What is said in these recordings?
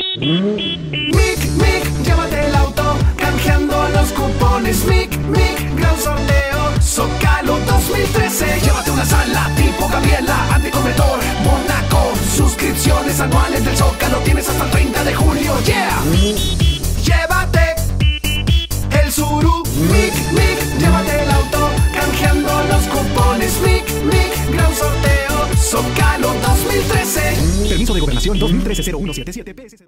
Llévate el auto, canjeando los cupones. Gran sorteo, Zócalo 2013. Llévate una sala tipo Gabriela, anticometor, Mónaco. Suscripciones anuales del Zócalo tienes hasta el 30 de julio. Yeah. Llévate el Suru. Llévate el auto, canjeando los cupones. Gran sorteo, Zócalo 2013. Permiso de Gobernación 2013-0177 PSC.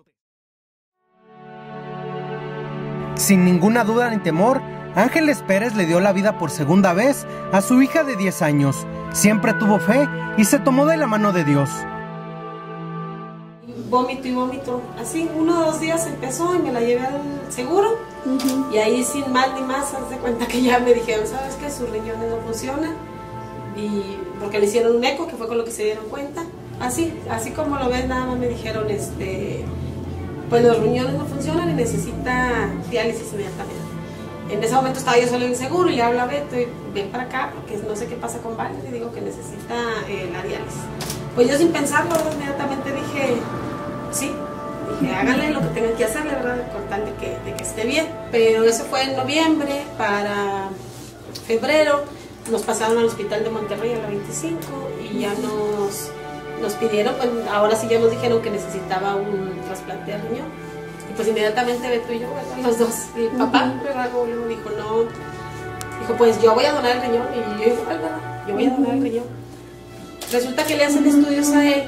Sin ninguna duda ni temor, Ángeles Pérez le dio la vida por segunda vez a su hija de 10 años. Siempre tuvo fe y se tomó de la mano de Dios. Vómito y vómito, así, 1 o 2 días empezó y me la llevé al seguro. Y ahí sin más ni más, haz de cuenta que ya me dijeron, ¿sabes qué? Sus riñones no funcionan. Y porque le hicieron un eco, que fue con lo que se dieron cuenta. Así como lo ves, nada más me dijeron, pues los riñones no funcionan y necesita diálisis inmediatamente. En ese momento estaba yo solo en el seguro y le hablo a Beto y ven para acá porque no sé qué pasa con Vale, le digo que necesita la diálisis. Pues yo sin pensarlo, inmediatamente dije, sí, dije háganle lo que tengan que hacerle, ¿verdad? Con tal de que esté bien. Pero eso fue en noviembre. Para febrero nos pasaron al hospital de Monterrey a la 25 y ya nos pidieron, pues ahora sí ya nos dijeron que necesitaba un trasplante de riñón. Y pues inmediatamente Beto y yo, ¿verdad? Los dos, y papá, ¿verdad? Luego dijo, no, dijo, pues yo voy a donar el riñón. Y yo igual, ¿verdad? Yo voy a donar el riñón. Resulta que le hacen estudios a él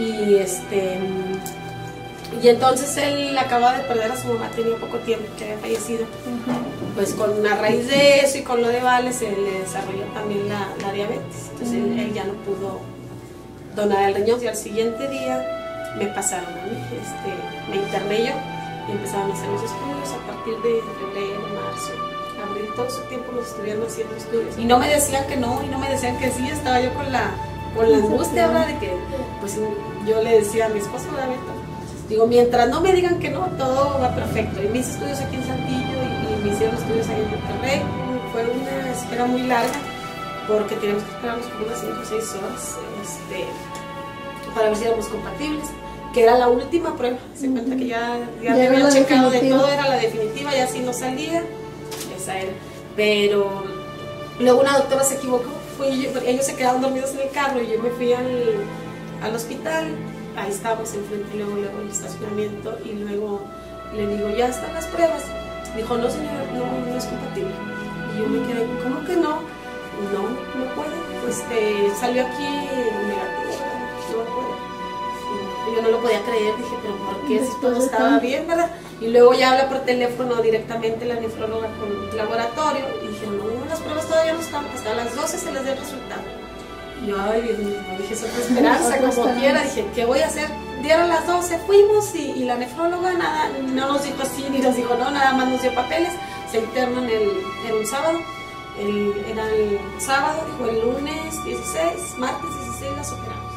y entonces él acaba de perder a su mamá, tenía poco tiempo que había fallecido. Pues a raíz de eso y con lo de Vale se le desarrolló también la diabetes. Entonces él ya no pudo donar el riñón y al siguiente día me pasaron a mí, me interné yo y empezaron a hacer los estudios a partir de febrero, marzo, abril, todo ese tiempo nos estuvieron haciendo estudios. Y no me decían que no, y no me decían que sí, estaba yo con la angustia, ¿verdad? De que, pues yo le decía a mi esposo, ¿verdad? Digo, mientras no me digan que no, todo va perfecto. Y me hice estudios aquí en Saltillo y me hicieron estudios ahí en Monterrey. Fue una espera muy larga porque teníamos que esperarnos como unas 5 o 6 horas para ver si éramos compatibles, que era la última prueba. Se cuenta que ya me habían checado de todo, era la definitiva, ya si no salía, esa era. Pero luego una doctora se equivocó, ellos se quedaron dormidos en el carro y yo me fui al hospital. Ahí estábamos enfrente, luego el estacionamiento, y luego le digo, ya están las pruebas. Dijo, no señora, no es compatible. Y yo me quedé, ¿cómo que no? No puede. Salió aquí negativo, no puede. Y yo no lo podía creer, dije, pero ¿por qué? Si todo estaba bien, ¿verdad? Y luego ya habla por teléfono directamente la nefróloga con el laboratorio, y dije, no, las pruebas todavía no están, hasta las 12 se les dé el resultado. Y yo, ay, Dios mío, dije, eso es esperanza, como quiera, dije, ¿qué voy a hacer? Dieron las 12, fuimos y la nefróloga nada, no nos dijo así, ni nos dijo no, nada más nos dio papeles, se internan en un sábado, era el sábado, dijo el lunes 16, martes 16 las operamos.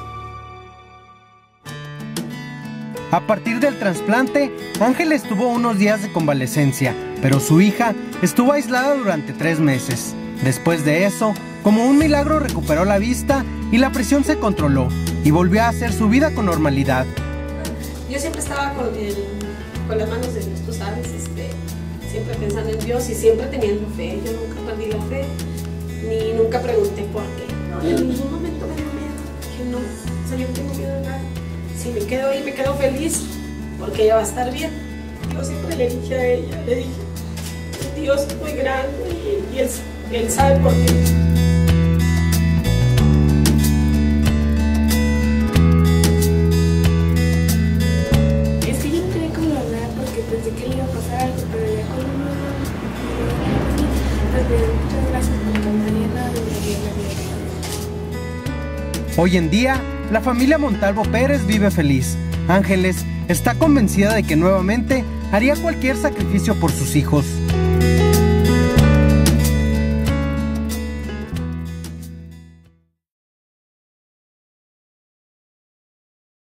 A partir del trasplante, Ángeles tuvo unos días de convalecencia, pero su hija estuvo aislada durante 3 meses. Después de eso, como un milagro recuperó la vista y la presión se controló y volvió a hacer su vida con normalidad. Yo siempre estaba con las manos en Dios, tú sabes, siempre pensando en Dios y siempre teniendo fe. Yo nunca perdí la fe, ni nunca pregunté por qué. En ningún momento me dio miedo. Dije, no, o sea, yo no tengo miedo de nada. Si me quedo ahí, me quedo feliz, porque ella va a estar bien. Yo siempre le dije a ella, le dije, Dios es muy grande y Él sabe por qué. Es que yo no quería cómo hablar porque pensé que le iba a pasar algo, pero ya cuando pues muchas gracias por Mariana y Hoy en día, la familia Montalvo Pérez vive feliz. Ángeles está convencida de que nuevamente haría cualquier sacrificio por sus hijos.